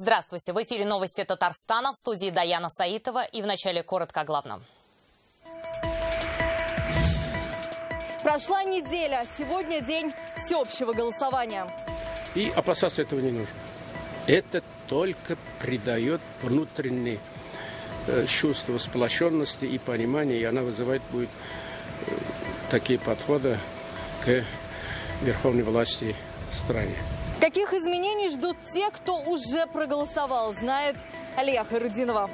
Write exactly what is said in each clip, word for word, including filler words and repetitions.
Здравствуйте. В эфире новости Татарстана, в студии Даяна Саитова, и вначале коротко о главном. Прошла неделя, сегодня день всеобщего голосования. И опасаться этого не нужно. Это только придает внутреннее э, чувство сплоченности и понимания, и она вызывает будет э, такие подходы к верховной власти в стране. Каких изменений ждут те, кто уже проголосовал, знает Алия Хайрудинова.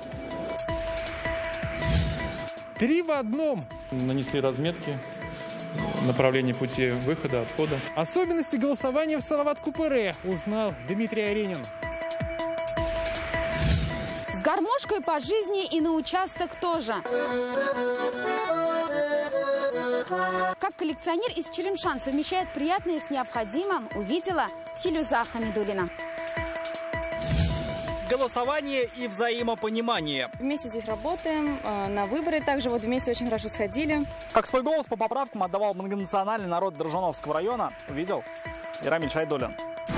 Три в одном. Нанесли разметки, направление пути выхода, отхода. Особенности голосования в Салават-Купыре узнал Дмитрий Аренин. С гармошкой по жизни и на участок тоже. Как коллекционер из Черемшан совмещает приятное с необходимым, увидела Филюза Хамидуллина. Голосование и взаимопонимание. Вместе здесь работаем, на выборы также вот вместе очень хорошо сходили. Как свой голос по поправкам отдавал многонациональный народ Дрожжановского района, увидел и Рамиль Шайдуллин.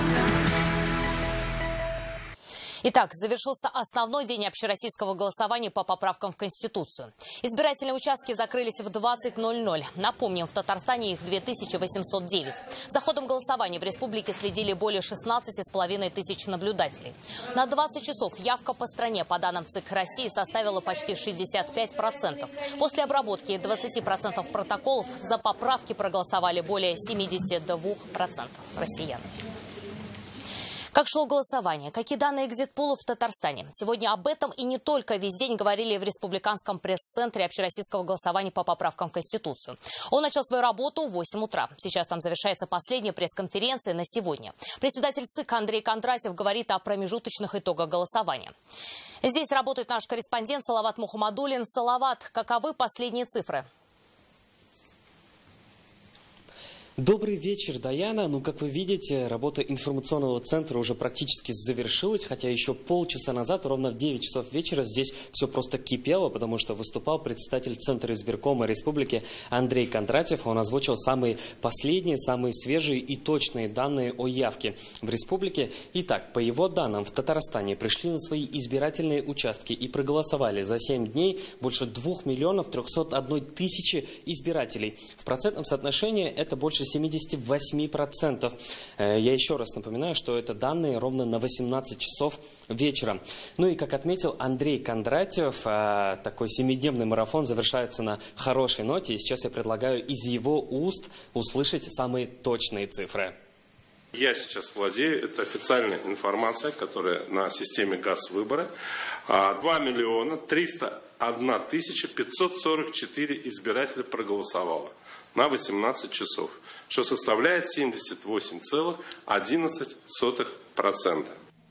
Итак, завершился основной день общероссийского голосования по поправкам в Конституцию. Избирательные участки закрылись в двадцать ноль ноль. Напомним, в Татарстане их две тысячи восемьсот девять. За ходом голосования в республике следили более шестнадцати с половиной тысяч наблюдателей. На двадцать часов явка по стране, по данным ЦИК России, составила почти шестьдесят пять процентов. После обработки двадцати процентов протоколов за поправки проголосовали более семидесяти двух процентов россиян. Как шло голосование? Какие данные экзит-полов в Татарстане? Сегодня об этом и не только весь день говорили в Республиканском пресс-центре общероссийского голосования по поправкам в Конституцию. Он начал свою работу в восемь утра. Сейчас там завершается последняя пресс-конференция на сегодня. Председатель ЦИК Андрей Кондратьев говорит о промежуточных итогах голосования. Здесь работает наш корреспондент Салават Мухаммадуллин. Салават, каковы последние цифры? Добрый вечер, Даяна. Ну, как вы видите, работа информационного центра уже практически завершилась, хотя еще полчаса назад, ровно в девять часов вечера, здесь все просто кипело, потому что выступал председатель Центра избиркома Республики Андрей Кондратьев. Он озвучил самые последние, самые свежие и точные данные о явке в республике. Итак, по его данным, в Татарстане пришли на свои избирательные участки и проголосовали за семь дней больше двух миллионов трехсот одной тысячи избирателей. В процентном соотношении это больше семидесяти восьми процентов. Я еще раз напоминаю, что это данные ровно на восемнадцать часов вечера. Ну и, как отметил Андрей Кондратьев, такой семидневный марафон завершается на хорошей ноте. И сейчас я предлагаю из его уст услышать самые точные цифры. Я сейчас владею, это официальная информация, которая на системе ГАЗ-выборы. два миллиона триста одна тысяча пятьсот сорок четыре избирателя проголосовало на восемнадцать часов, что составляет семьдесят восемь целых одиннадцать сотых процента.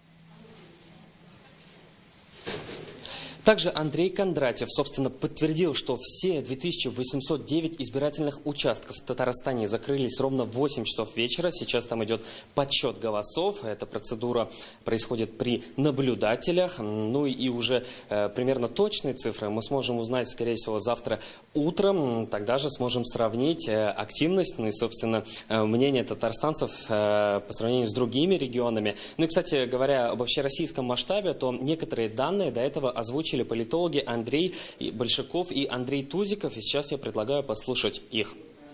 Также Андрей Кондратьев, собственно, подтвердил, что все две тысячи восемьсот девять избирательных участков в Татарстане закрылись ровно в восемь часов вечера. Сейчас там идет подсчет голосов. Эта процедура происходит при наблюдателях. Ну и уже э, примерно точные цифры мы сможем узнать, скорее всего, завтра утром. Тогда же сможем сравнить э, активность, ну и, собственно, э, мнение татарстанцев э, по сравнению с другими регионами. Ну и, кстати говоря, об общероссийском масштабе, то некоторые данные до этого озвучили политологи Андрей Большаков и Андрей Тузиков. И сейчас я предлагаю послушать их.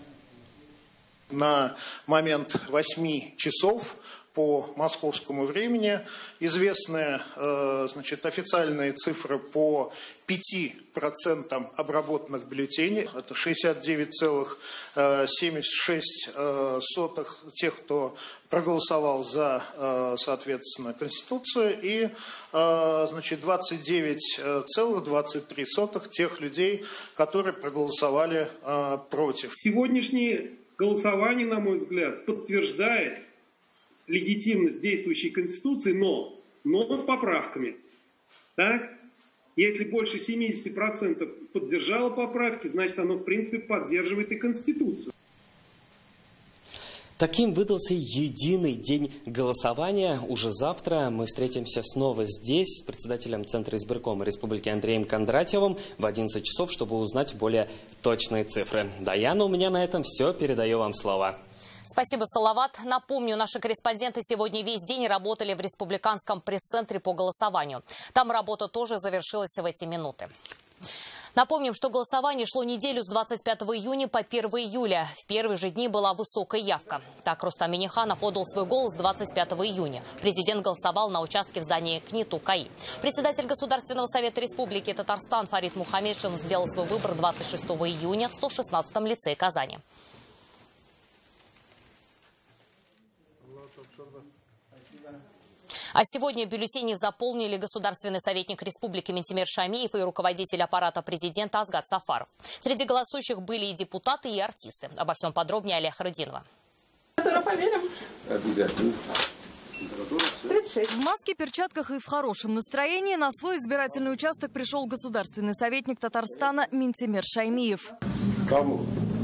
На момент восьми часов по московскому времени известны э, значит, официальные цифры по пяти процентам обработанных бюллетеней. Это шестьдесят девять целых семьдесят шесть сотых тех, кто проголосовал за, э, соответственно, Конституцию, и э, значит, двадцать девять целых двадцать три сотых тех людей, которые проголосовали э, против. Сегодняшнее голосование, на мой взгляд, подтверждает легитимность действующей Конституции, но, но с поправками. Так? Если больше семидесяти процентов поддержало поправки, значит, оно, в принципе, поддерживает и Конституцию. Таким выдался единый день голосования. Уже завтра мы встретимся снова здесь с председателем Центра избиркома Республики Андреем Кондратьевым в одиннадцать часов, чтобы узнать более точные цифры. Даяна, у меня на этом все. Передаю вам слово. Спасибо, Салават. Напомню, наши корреспонденты сегодня весь день работали в Республиканском пресс-центре по голосованию. Там работа тоже завершилась в эти минуты. Напомним, что голосование шло неделю с двадцать пятого июня по первое июля. В первые же дни была высокая явка. Так Рустам Минниханов отдал свой голос двадцать пятого июня. Президент голосовал на участке в здании КНИТУ КАИ. Председатель Государственного совета Республики Татарстан Фарид Мухаммедшин сделал свой выбор двадцать шестого июня в сто шестнадцатом лицее Казани. А сегодня бюллетени заполнили государственный советник Республики Минтимир Шамиев и руководитель аппарата президента Азгат Сафаров. Среди голосующих были и депутаты, и артисты. Обо всем подробнее Алия Харудинова. Обязательно. В маске, перчатках и в хорошем настроении на свой избирательный участок пришел государственный советник Татарстана Минтимир Шаймиев. Кому?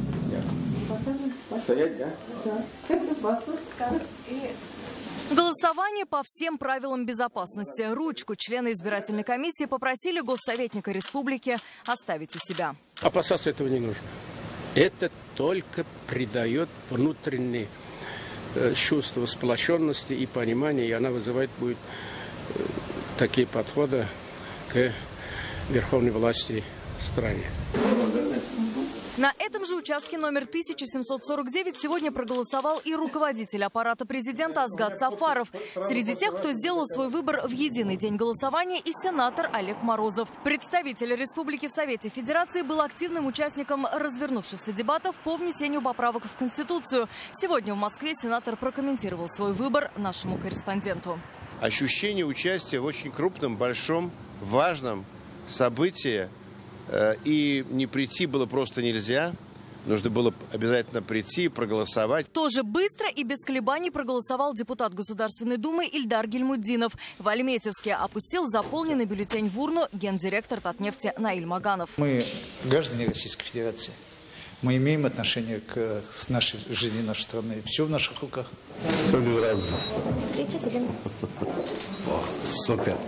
Стоять, да? Да. Голосование по всем правилам безопасности. Ручку члены избирательной комиссии попросили госсоветника республики оставить у себя. Опасаться этого не нужно. Это только придает внутреннее э, чувство сплоченности и понимания, и она вызывает будет э, такие подходы к верховной власти в стране. На этом же участке номер тысяча семьсот сорок девять сегодня проголосовал и руководитель аппарата президента Азгат Сафаров. Среди тех, кто сделал свой выбор в единый день голосования, и сенатор Олег Морозов. Представитель республики в Совете Федерации был активным участником развернувшихся дебатов по внесению поправок в Конституцию. Сегодня в Москве сенатор прокомментировал свой выбор нашему корреспонденту. Ощущение участия в очень крупном, большом, важном событии. И не прийти было просто нельзя. Нужно было обязательно прийти и проголосовать. Тоже быстро и без колебаний проголосовал депутат Государственной Думы Ильдар Гильмуддинов. В Альметьевске опустил заполненный бюллетень в урну гендиректор Татнефти Наиль Маганов. Мы граждане Российской Федерации. Мы имеем отношение к нашей жизни, нашей страны. Все в наших руках. Супер.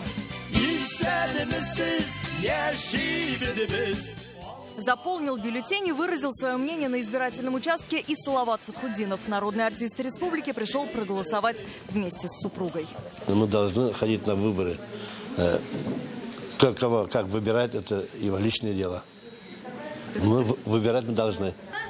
Заполнил бюллетень и выразил свое мнение на избирательном участке и Салават Фатхуддинов. Народный артист республики пришел проголосовать вместе с супругой. Мы должны ходить на выборы. Как, кого, как выбирать, это его личное дело. Мы выбирать мы должны.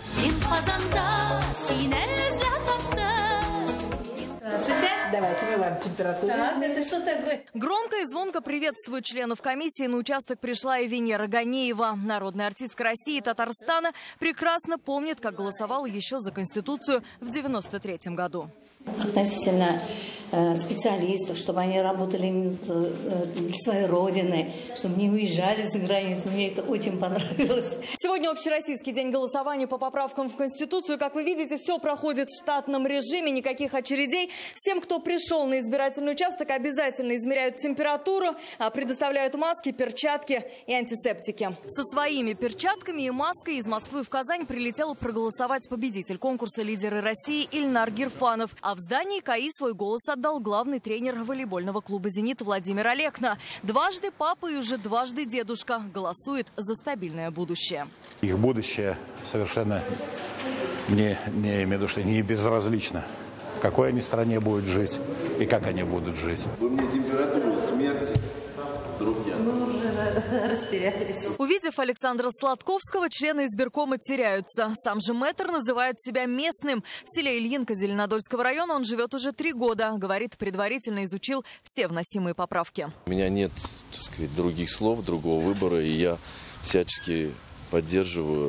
Давайте мы вам температуру. Так, это что такое? Громко и звонко приветствует членов комиссии. На участок пришла и Венера Ганеева. Народная артистка России и Татарстана прекрасно помнит, как голосовала еще за Конституцию в девяносто третьем году. Относительно э, специалистов, чтобы они работали э, для своей родины, чтобы не уезжали за границу. Мне это очень понравилось. Сегодня общероссийский день голосования по поправкам в Конституцию. Как вы видите, все проходит в штатном режиме, никаких очередей. Всем, кто пришел на избирательный участок, обязательно измеряют температуру, предоставляют маски, перчатки и антисептики. Со своими перчатками и маской из Москвы в Казань прилетел проголосовать победитель конкурса «Лидеры России» Ильнар Гирфанов. А в здании КАИ свой голос отдал главный тренер волейбольного клуба «Зенит» Владимир Олекна. Дважды папа и уже дважды дедушка голосует за стабильное будущее. Их будущее совершенно не, не, имею в виду, что не безразлично. В какой они стране будут жить и как они будут жить. Вы мне температуру смерти, друг я. Мы уже растерялись. Увидев Александра Сладковского, члены избиркома теряются. Сам же мэтр называет себя местным. В селе Ильинка Зеленодольского района он живет уже три года. Говорит, предварительно изучил все вносимые поправки. У меня нет, так сказать, других слов, другого выбора, и я всячески поддерживаю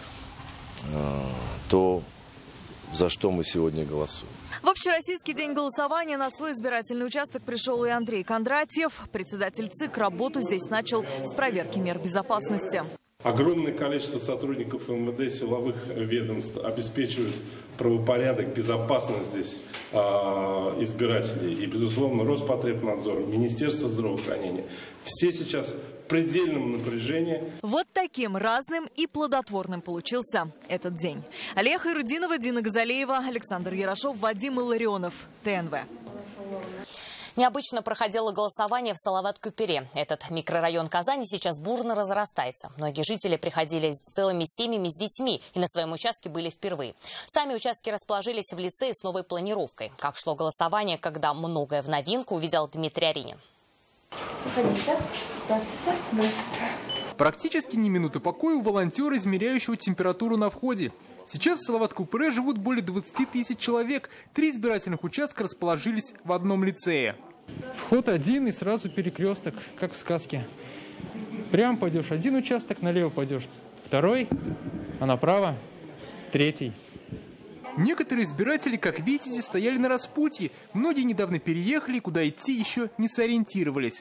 э, то, за что мы сегодня голосуем. В общероссийский день голосования на свой избирательный участок пришел и Андрей Кондратьев. Председатель ЦИК работу здесь начал с проверки мер безопасности. Огромное количество сотрудников МВД, силовых ведомств обеспечивают правопорядок, безопасность здесь э, избирателей. И, безусловно, Роспотребнадзор, Министерство здравоохранения. Все сейчас в предельном напряжении. Вот таким разным и плодотворным получился этот день. Алия Хайрудинова, Дина Газалеева, Александр Ярошов, Вадим Илларионов, ТНВ. Необычно проходило голосование в Салават-Купере. Этот микрорайон Казани сейчас бурно разрастается. Многие жители приходили с целыми семьями с детьми и на своем участке были впервые. Сами участки расположились в лицее с новой планировкой. Как шло голосование, когда многое в новинку, увидел Дмитрий Аринин. Здравствуйте. Здравствуйте. Практически ни минуты покоя у волонтера, измеряющего температуру на входе. Сейчас в Салават-Купере живут более двадцати тысяч человек. Три избирательных участка расположились в одном лицее. Вход один и сразу перекресток, как в сказке. Прямо пойдешь один участок, налево пойдешь второй, а направо третий. Некоторые избиратели, как видите, стояли на распутье. Многие недавно переехали, куда идти еще не сориентировались.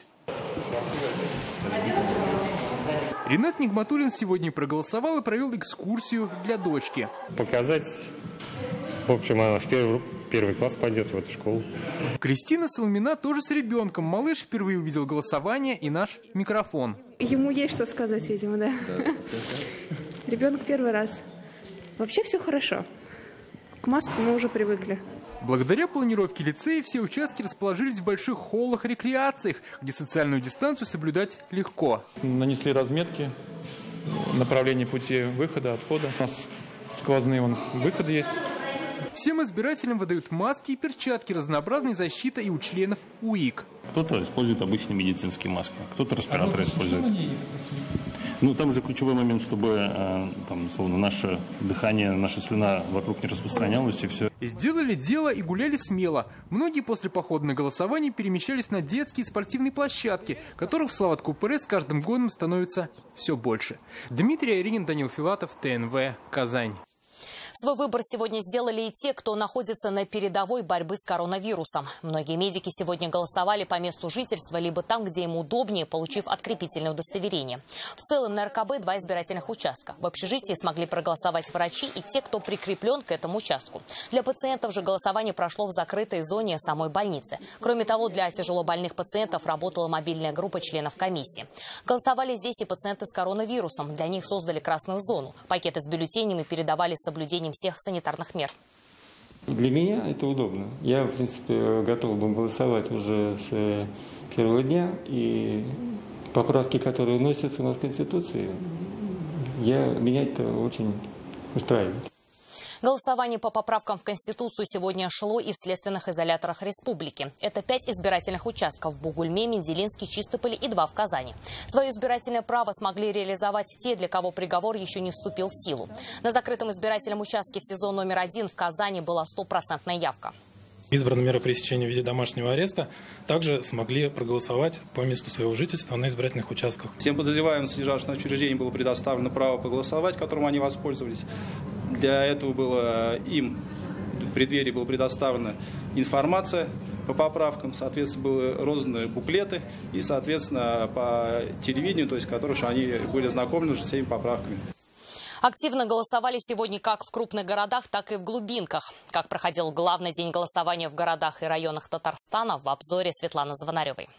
Ринат Нигматуллин сегодня проголосовал и провел экскурсию для дочки. Показать, в общем, она в первый, первый класс пойдет в эту школу. Кристина Соломина тоже с ребенком. Малыш впервые увидел голосование и наш микрофон. Ему есть что сказать, видимо, да. Ребенок первый раз. Вообще все хорошо. К маске мы уже привыкли. Благодаря планировке лицея все участки расположились в больших холлах-рекреациях, где социальную дистанцию соблюдать легко. Нанесли разметки, направление пути выхода, отхода. У нас сквозные вон, выходы есть. Всем избирателям выдают маски и перчатки, разнообразной защиты и у членов УИК. Кто-то использует обычные медицинские маски, кто-то респираторы использует. Ну, там же ключевой момент, чтобы там, условно, наше дыхание, наша слюна вокруг не распространялась, и все. Сделали дело и гуляли смело. Многие после похода на голосование перемещались на детские спортивные площадки, которых в Салават-Купере с каждым годом становится все больше. Дмитрий Аринин, Данил Филатов, ТНВ, Казань. Свой выбор сегодня сделали и те, кто находится на передовой борьбы с коронавирусом. Многие медики сегодня голосовали по месту жительства, либо там, где им удобнее, получив открепительное удостоверение. В целом на эр ка бэ два избирательных участка. В общежитии смогли проголосовать врачи и те, кто прикреплен к этому участку. Для пациентов же голосование прошло в закрытой зоне самой больницы. Кроме того, для тяжелобольных пациентов работала мобильная группа членов комиссии. Голосовали здесь и пациенты с коронавирусом. Для них создали красную зону. Пакеты с бюллетенями передавали с соблюдением всех санитарных мер. Для меня это удобно. Я, в принципе, готов был голосовать уже с первого дня. И поправки, которые вносятся у нас в Конституции, я, меня это очень устраивает. Голосование по поправкам в Конституцию сегодня шло и в следственных изоляторах республики. Это пять избирательных участков в Бугульме, Менделинске, Чистополе и два в Казани. Свое избирательное право смогли реализовать те, для кого приговор еще не вступил в силу. На закрытом избирательном участке в СИЗО номер один в Казани была стопроцентная явка. Избранные меры пресечения в виде домашнего ареста также смогли проголосовать по месту своего жительства на избирательных участках. Всем подозреваемым, содержащим в учреждении, было предоставлено право поголосовать, которым они воспользовались. Для этого было им в преддверии была предоставлена информация по поправкам, соответственно, были розданы буклеты и, соответственно, по телевидению, то есть, которых они были знакомы уже с всеми поправками. Активно голосовали сегодня как в крупных городах, так и в глубинках. Как проходил главный день голосования в городах и районах Татарстана, в обзоре Светланы Звонаревой.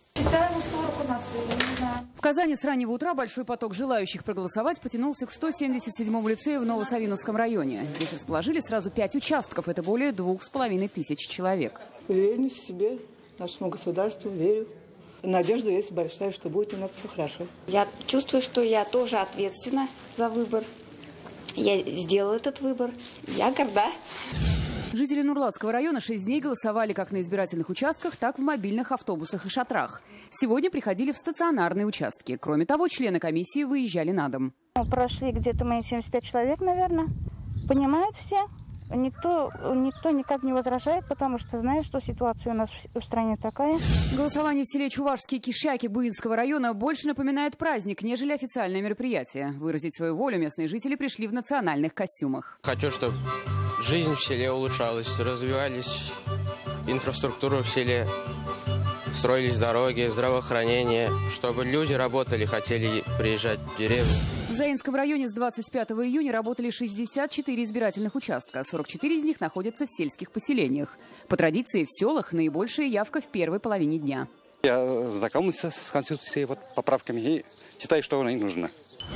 В Казани с раннего утра большой поток желающих проголосовать потянулся к сто семьдесят седьмому лицею в Новосавиновском районе. Здесь расположили сразу пять участков. Это более двух с половиной тысяч человек. Уверенность в себе, нашему государству, верю. Надежда есть большая, что будет у нас все хорошо. Я чувствую, что я тоже ответственна за выбор. Я сделала этот выбор. Я горда. Жители Нурлатского района шесть дней голосовали как на избирательных участках, так и в мобильных автобусах и шатрах. Сегодня приходили в стационарные участки. Кроме того, члены комиссии выезжали на дом. Прошли где-то мы семьдесят пять человек, наверное. Понимают все. Никто, никто никак не возражает, потому что знает, что ситуация у нас в стране такая. Голосование в селе Чувашские Кишаки Буинского района больше напоминает праздник, нежели официальное мероприятие. Выразить свою волю местные жители пришли в национальных костюмах. Хочу, чтобы жизнь в селе улучшалась, развивались инфраструктура в селе, строились дороги, здравоохранение, чтобы люди работали, хотели приезжать в деревню. В Заинском районе с двадцать пятого июня работали шестьдесят четыре избирательных участка. сорок четыре из них находятся в сельских поселениях. По традиции, в селах наибольшая явка в первой половине дня. Я знакомился с Конституцией, вот, поправками и считаю, что она и нужна.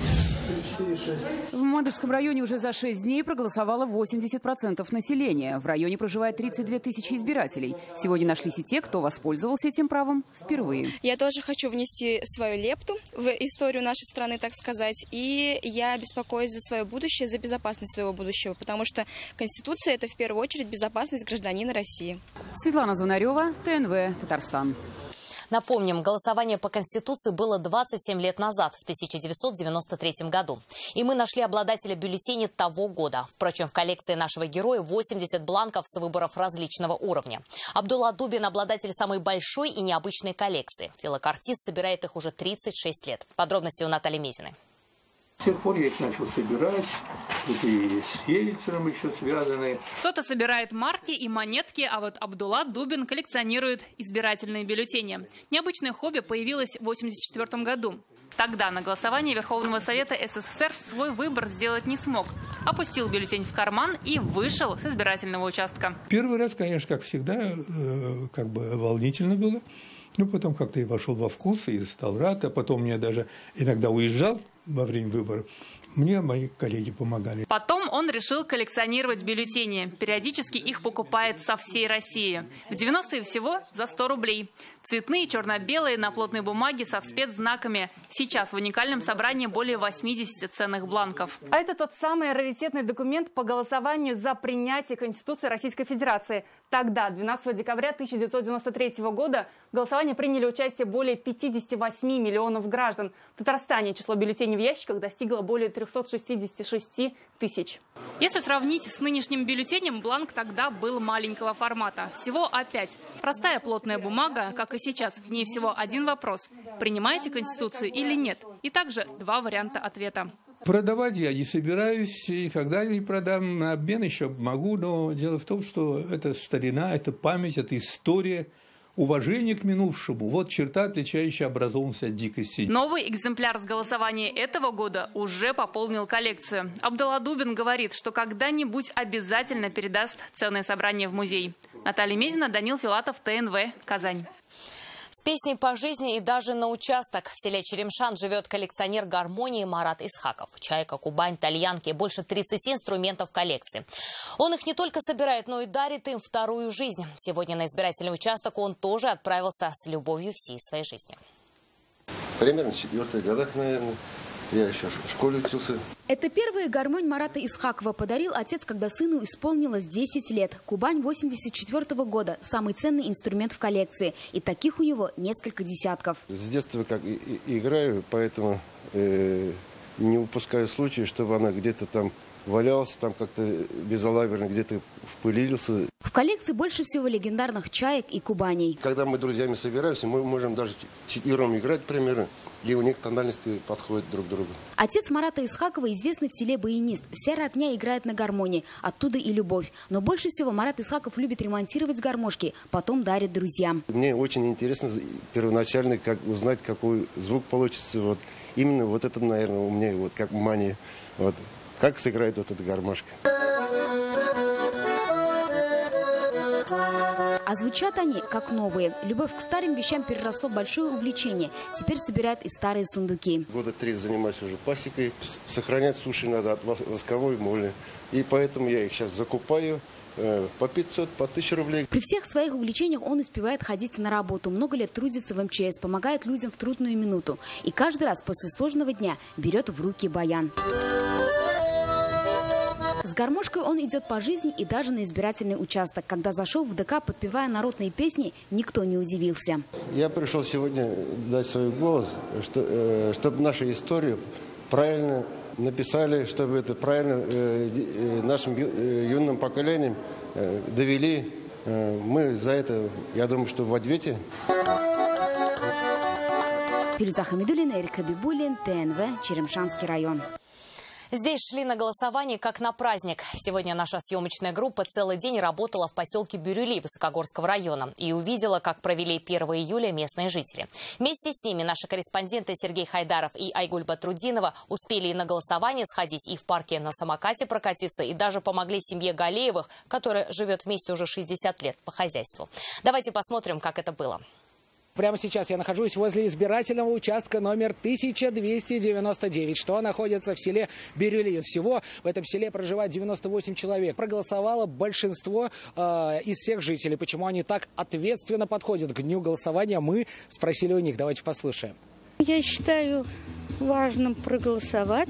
В Мандышском районе уже за шесть дней проголосовало восемьдесят процентов населения. В районе проживает тридцать две тысячи избирателей. Сегодня нашлись и те, кто воспользовался этим правом впервые. Я тоже хочу внести свою лепту в историю нашей страны, так сказать. И я беспокоюсь за свое будущее, за безопасность своего будущего. Потому что Конституция – это в первую очередь безопасность гражданина России. Светлана Звонарева, ТНВ, Татарстан. Напомним, голосование по Конституции было двадцать семь лет назад, в тысяча девятьсот девяносто третьем году. И мы нашли обладателя бюллетеней того года. Впрочем, в коллекции нашего героя восемьдесят бланков с выборов различного уровня. Абдулла Дубин – обладатель самой большой и необычной коллекции. Филокартист собирает их уже тридцать шесть лет. Подробности у Натальи Мезиной. С тех пор я их начал собирать, тут и с Ельциным еще связаны. Кто-то собирает марки и монетки, а вот Абдулла Дубин коллекционирует избирательные бюллетени. Необычное хобби появилось в восемьдесят четвёртом году. Тогда на голосовании Верховного Совета СССР свой выбор сделать не смог. Опустил бюллетень в карман и вышел с избирательного участка. Первый раз, конечно, как всегда, как бы волнительно было. Ну, потом как-то я вошел во вкус и стал рад, а потом я даже иногда уезжал во время выборов. Мне мои коллеги помогали. Потом он решил коллекционировать бюллетени. Периодически их покупает со всей России. В девяностые всего за сто рублей. Цветные, черно-белые, на плотной бумаге со спецзнаками. Сейчас в уникальном собрании более восьмидесяти ценных бланков. А это тот самый раритетный документ по голосованию за принятие Конституции Российской Федерации. Тогда, двенадцатого декабря тысяча девятьсот девяносто третьего года, в голосовании приняли участие более пятидесяти восьми миллионов граждан. В Татарстане число бюллетеней в ящиках достигло более трёхсот шестидесяти шести тысяч. Если сравнить с нынешним бюллетенем, бланк тогда был маленького формата. Всего а пять. Простая плотная бумага, как и сейчас. В ней всего один вопрос. Принимаете Конституцию или нет? И также два варианта ответа. Продавать я не собираюсь, и когда я продам на обмен еще могу, но дело в том, что это старина, это память, это история. Уважение к минувшему – вот черта, отличающая образованность от дикости. Новый экземпляр с голосования этого года уже пополнил коллекцию. Абдулла Дубин говорит, что когда-нибудь обязательно передаст ценное собрание в музей. Наталья Мезина, Данил Филатов, ТНВ, Казань. С песней по жизни и даже на участок. В селе Черемшан живет коллекционер гармонии Марат Исхаков. Чайка, Кубань, тальянки – больше тридцати инструментов в коллекции. Он их не только собирает, но и дарит им вторую жизнь. Сегодня на избирательный участок он тоже отправился с любовью всей своей жизни. Примерно в четвертых годах, наверное. Я еще в школе учился. Это первая гармонь Марата Исхакова подарил отец, когда сыну исполнилось десять лет. Кубань восемьдесят четвёртого года. Самый ценный инструмент в коллекции. И таких у него несколько десятков. С детства как и, и, играю, поэтому э, не упускаю случая, чтобы она где-то там валялся, там как-то безалаберно где-то впылился. В коллекции больше всего легендарных чаек и кубаней. Когда мы друзьями собираемся, мы можем даже четвером играть, примерно, и у них тональности подходят друг к другу. Отец Марата Исхакова известный в селе баянист. Вся родня играет на гармонии, оттуда и любовь. Но больше всего Марат Исхаков любит ремонтировать гармошки, потом дарит друзьям. Мне очень интересно первоначально как узнать, какой звук получится. Вот именно вот это, наверное, у меня вот как мания. Вот. Как сыграет вот эта гармошка. А звучат они как новые. Любовь к старым вещам переросло в большое увлечение. Теперь собирают и старые сундуки. Года три занимаюсь уже пасекой. Сохранять суши надо от восковой моли. И поэтому я их сейчас закупаю по пятьсот, по тысяче рублей. При всех своих увлечениях он успевает ходить на работу. Много лет трудится в эм че эс, помогает людям в трудную минуту. И каждый раз после сложного дня берет в руки баян. С гармошкой он идет по жизни и даже на избирательный участок. Когда зашел в дэ ка, подпевая народные песни, никто не удивился. Я пришел сегодня дать свой голос, что, э, чтобы нашу историю правильно написали, чтобы это правильно э, э, нашим э, юным поколением э, довели. Э, мы за это, я думаю, что в ответе. Фируза Хамидуллина, Эрик Хабибуллин, ТНВ, Черемшанский район. Здесь шли на голосование как на праздник. Сегодня наша съемочная группа целый день работала в поселке Бирюли Высокогорского района и увидела, как провели первого июля местные жители. Вместе с ними наши корреспонденты Сергей Хайдаров и Айгуль Батрудинова успели и на голосование сходить, и в парке на самокате прокатиться, и даже помогли семье Галеевых, которая живет вместе уже шестьдесят лет, по хозяйству. Давайте посмотрим, как это было. Прямо сейчас я нахожусь возле избирательного участка номер тысяча двести девяносто девять, что находится в селе Бирюли. Всего в этом селе проживает девяносто восемь человек. Проголосовало большинство э, из всех жителей. Почему они так ответственно подходят к дню голосования, мы спросили у них. Давайте послушаем. Я считаю важным проголосовать,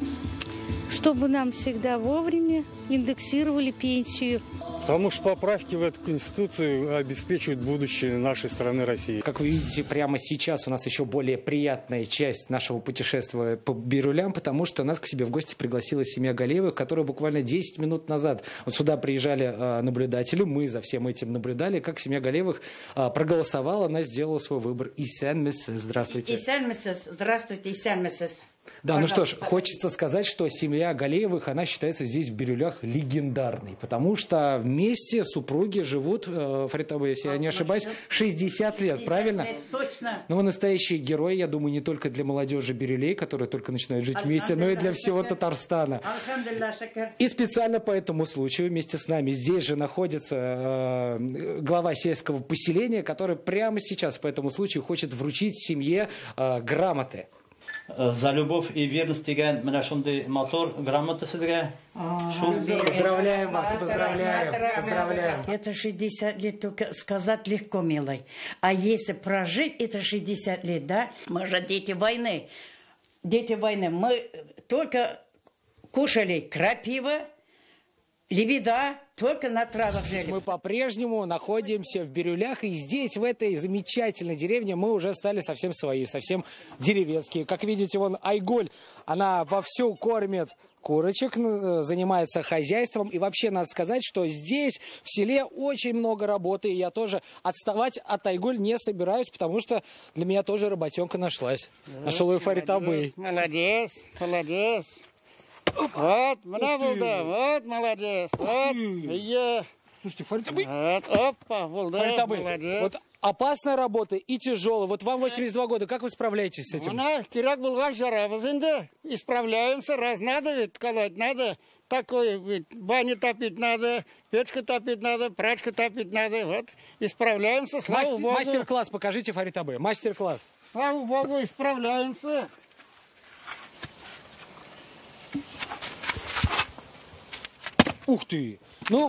чтобы нам всегда вовремя индексировали пенсию. Потому что поправки в эту Конституцию обеспечивают будущее нашей страны России. Как вы видите, прямо сейчас у нас еще более приятная часть нашего путешествия по Бирюлям, потому что нас к себе в гости пригласила семья Галеевых, которая буквально десять минут назад вот сюда приезжали э, наблюдатели. Мы за всем этим наблюдали, как семья Галеевых э, проголосовала, она сделала свой выбор. Исян Мессес, здравствуйте. Исян Мессес, здравствуйте, Исян Мессес. Да, ну что ж, хочется сказать, что семья Галеевых, она считается здесь в Бирюлях легендарной, потому что вместе супруги живут, э, Фаритаба, если я не ошибаюсь, шестьдесят лет, правильно? Лет, точно. Ну, вы настоящие герои, я думаю, не только для молодежи Бирюлей, которые только начинают жить вместе, но и для всего Татарстана. И специально по этому случаю вместе с нами здесь же находится э, глава сельского поселения, который прямо сейчас по этому случаю хочет вручить семье э, грамоты. За любовь и верность деген менә шундый мотор грамота сезгә. Поздравляем вас, поздравляем, поздравляем. Это шестьдесят лет, только сказать легко, милый. А если прожить это шестьдесят лет, да? Мы же дети войны. Дети войны. Мы только кушали крапива, левида, только на травах жили. Мы по-прежнему находимся в Бирюлях, и здесь, в этой замечательной деревне, мы уже стали совсем свои, совсем деревенские. Как видите, вон Айгуль, она вовсю кормит курочек, занимается хозяйством. И вообще надо сказать, что здесь, в селе, очень много работы. И я тоже отставать от Айгуль не собираюсь, потому что для меня тоже работенка нашлась. Нашел ее Фаритабы. Молодец, молодец. Вот, много, вот, молодец, вот, я. Слушайте, Фаритабы. Вот, опа, Фаритабы, молодец. вот опасная работа и тяжелая. Вот вам восемьдесят два года, как вы справляетесь с этим? Она, кирак булган жарабыз инде, исправляемся, раз надо ведь, колоть надо, такой ведь, баню топить надо, печку топить надо, прачку топить надо, вот, исправляемся, слава Мастер, Богу. Мастер-класс покажите, Фаритабы, мастер-класс. Слава Богу, исправляемся. Ух ты! Ну,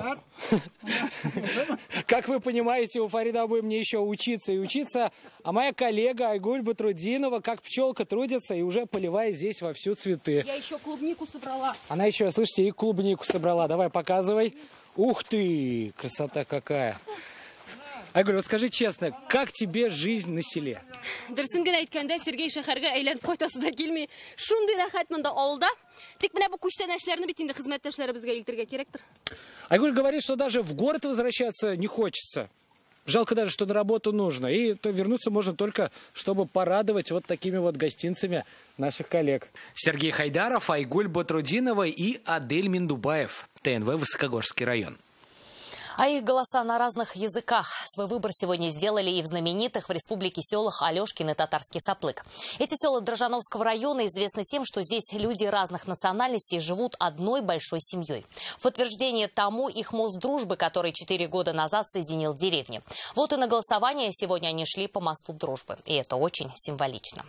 как вы понимаете, у Фаридабы мне еще учиться и учиться, а моя коллега Айгуль Батрудинова, как пчелка, трудится и уже поливает здесь вовсю цветы. Я еще клубнику собрала. Она еще, слышите, и клубнику собрала. Давай, показывай. Ух ты! Красота какая! Айгуль, вот скажи честно, как тебе жизнь на селе? Дөресен генә әйткәндә, Сергей шәһәргә әйләнеп кайтасы да килми. Шундый рәхәт монда авылда. Тик менә бу күчтән эшләрне бит инде хезмәттәшләребезгә илтергә кирәктер. Айгуль говорит, что даже в город возвращаться не хочется. Жалко даже, что на работу нужно. И то вернуться можно только, чтобы порадовать вот такими вот гостинцами наших коллег. Сергей Хайдаров, Айгуль Батрудинова и Адель Миндубаев. ТНВ Высокогорский район. А их голоса на разных языках. Свой выбор сегодня сделали и в знаменитых в республике селах Алешкин и Татарский Саплык. Эти села Дрожжановского района известны тем, что здесь люди разных национальностей живут одной большой семьей. В подтверждение тому их мост дружбы, который четыре года назад соединил деревни. Вот и на голосование сегодня они шли по мосту дружбы. И это очень символично.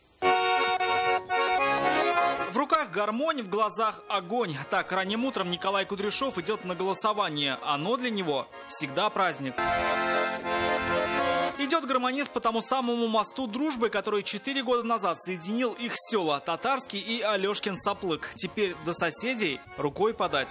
В руках гармонь, в глазах огонь. Так, ранним утром Николай Кудряшов идет на голосование. Оно для него всегда праздник. Идет гармонист по тому самому мосту дружбы, который четыре года назад соединил их села Татарский и Алешкин Саплык. Теперь до соседей рукой подать.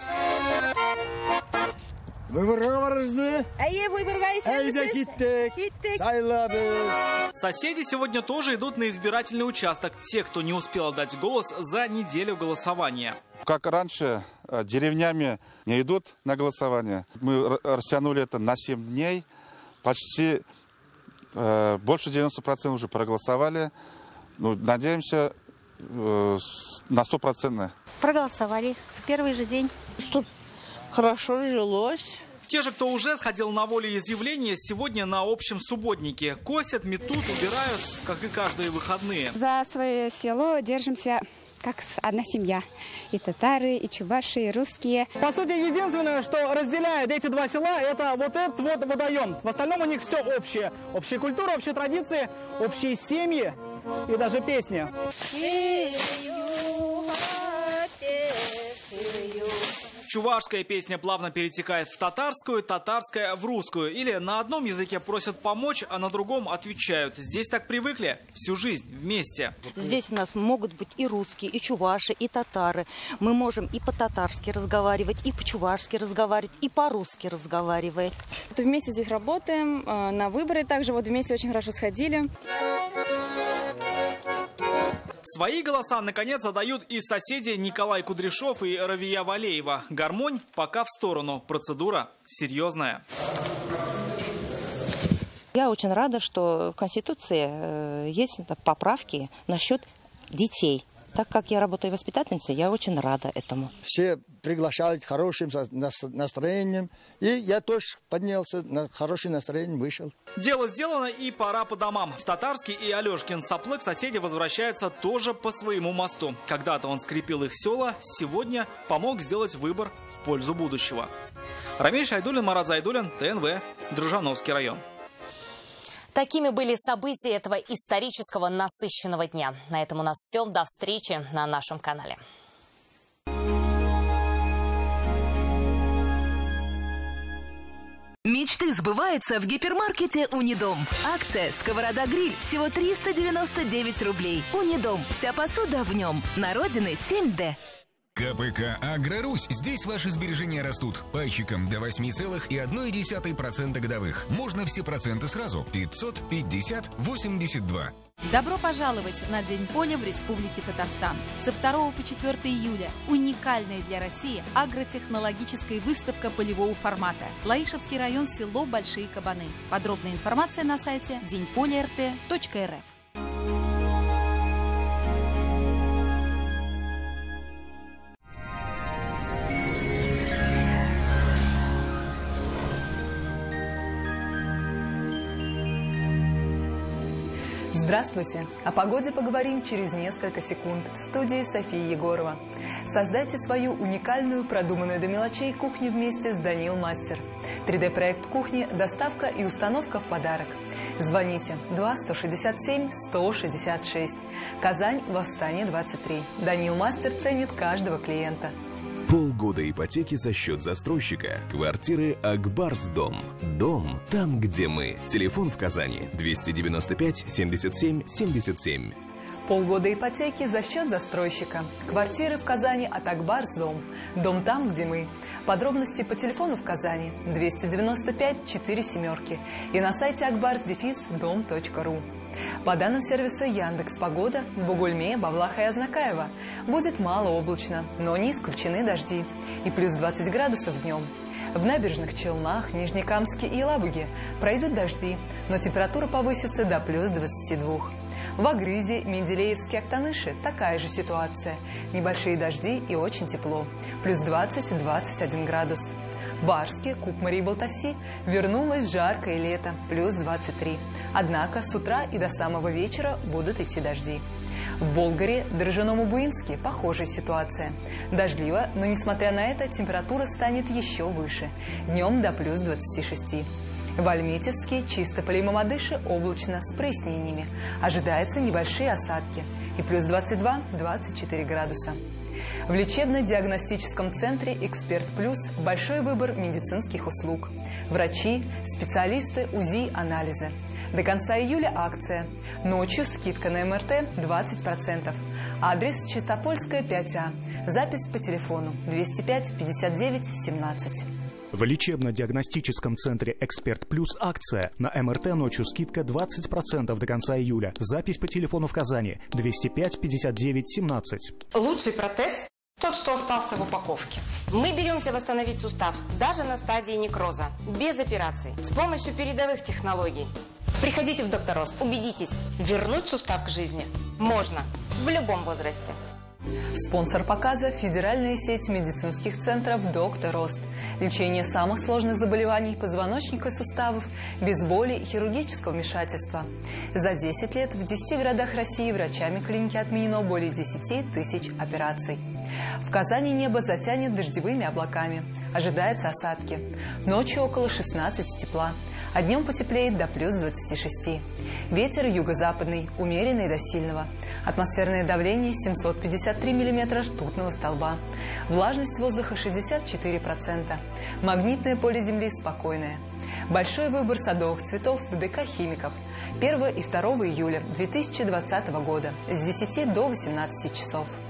Соседи сегодня тоже идут на избирательный участок. Те, кто не успел отдать голос за неделю голосования. Как раньше, деревнями не идут на голосование. Мы растянули это на семь дней. Почти э, больше девяноста процентов уже проголосовали. Ну, надеемся э, на сто процентов. Проголосовали в первый же день. Что хорошо жилось. Те же, кто уже сходил на волеизъявление, сегодня на общем субботнике. Косят, метут, убирают, как и каждые выходные. За свое село держимся как одна семья. И татары, и чуваши, и русские. По сути, единственное, что разделяет эти два села, это вот этот вот водоем. В остальном у них все общее. Общая культура, общие традиции, общие семьи и даже песни. Чувашская песня плавно перетекает в татарскую, татарская в русскую. Или на одном языке просят помочь, а на другом отвечают. Здесь так привыкли всю жизнь вместе. Здесь у нас могут быть и русские, и чуваши, и татары. Мы можем и по-татарски разговаривать, и по-чувашски разговаривать, и по-русски разговаривать. Вместе здесь работаем, на выборы также вот вместе очень хорошо сходили. Свои голоса, наконец, отдают и соседи Николай Кудряшов и Равия Валеева. Гармонь пока в сторону. Процедура серьезная. Я очень рада, что в Конституции есть поправки насчет детей. Так как я работаю воспитательницей, я очень рада этому. Все приглашают хорошим настроением. И я тоже поднялся, на хорошее настроение вышел. Дело сделано, и пора по домам. В Татарский и Алешкин Саплык соседи возвращаются тоже по своему мосту. Когда-то он скрепил их села, сегодня помог сделать выбор в пользу будущего. Рамиль Шайдуллин, Марат Зайдуллин, ТНВ, Дружановский район. Такими были события этого исторического насыщенного дня. На этом у нас все. До встречи на нашем канале. Мечты сбываются в гипермаркете «Унидом». Акция «Сковорода-гриль» всего триста девяносто девять рублей. «Унидом». Вся посуда в нем. На родины семь дэ. КПК «Агрорусь». Здесь ваши сбережения растут пайщиком до восьми целых одной десятой процента годовых. Можно все проценты сразу. пятьсот пятьдесят восемьдесят два. Добро пожаловать на День поля в Республике Татарстан. Со второго по четвёртое июля уникальная для России агротехнологическая выставка полевого формата. Лаишевский район, село Большие Кабаны. Подробная информация на сайте день поля эр тэ точка эр эф. Здравствуйте! О погоде поговорим через несколько секунд в студии Софии Егорова. Создайте свою уникальную, продуманную до мелочей кухню вместе с Даниил Мастер. три дэ проект кухни, доставка и установка в подарок. Звоните два сто шестьдесят семь сто шестьдесят шесть. Казань, Восстание двадцать три. Даниил Мастер ценит каждого клиента. Полгода ипотеки за счет застройщика. Квартиры Акбарс Дом. Дом там, где мы. Телефон в Казани двести девяносто пять семьдесят семь семьдесят семь. Полгода ипотеки за счет застройщика. Квартиры в Казани от Акбарс Дом. Дом там, где мы. Подробности по телефону в Казани двести девяносто пять четыре семерки и на сайте акбарс дефис дом точка ру. По данным сервиса Яндекс.Погода, в Бугульме, Бавлаха и Азнакаево будет малооблачно, но не исключены дожди и плюс двадцать градусов днем. В набережных Челнах, Нижнекамске и Елабуге пройдут дожди, но температура повысится до плюс двадцати двух. В Агрызе, Менделеевске, Актаныши такая же ситуация. Небольшие дожди и очень тепло. Плюс двадцать - двадцать один градус. В Арске, Кукмаре и Балтаси вернулось жаркое лето. Плюс двадцать три. Однако с утра и до самого вечера будут идти дожди. В Болгаре, Дрожжаном и Буинске похожая ситуация. Дождливо, но несмотря на это температура станет еще выше. Днем до плюс двадцати шести. В Альметьевске, Чистополе и Мамадыше облачно с прояснениями. Ожидаются небольшие осадки. И плюс двадцать два - двадцать четыре градуса. В лечебно-диагностическом центре «Эксперт Плюс» большой выбор медицинских услуг. Врачи, специалисты, УЗИ, анализы. До конца июля акция. Ночью скидка на эм эр тэ двадцать процентов. Адрес Чистопольская, пять А. Запись по телефону двести пять пятьдесят девять семнадцать. В лечебно-диагностическом центре «Эксперт Плюс» акция. На эм эр тэ ночью скидка двадцать процентов до конца июля. Запись по телефону в Казани двести пять пятьдесят девять семнадцать. Лучший протез – тот, что остался в упаковке. Мы беремся восстановить сустав даже на стадии некроза, без операций, с помощью передовых технологий. Приходите в Доктор Рост. Убедитесь, вернуть сустав к жизни можно в любом возрасте. Спонсор показа – федеральная сеть медицинских центров «Доктор Рост». Лечение самых сложных заболеваний позвоночника и суставов без боли и хирургического вмешательства. За десять лет в десяти городах России врачами клиники отменено более десяти тысяч операций. В Казани небо затянет дождевыми облаками. Ожидаются осадки. Ночью около шестнадцати тепла, а днем потеплеет до плюс двадцати шести. Ветер юго-западный, умеренный до сильного. Атмосферное давление семьсот пятьдесят три миллиметра ртутного столба. Влажность воздуха шестьдесят четыре процента. Магнитное поле Земли спокойное. Большой выбор садовых цветов в ДК «Химиков». первого и второго июля две тысячи двадцатого года с десяти до восемнадцати часов.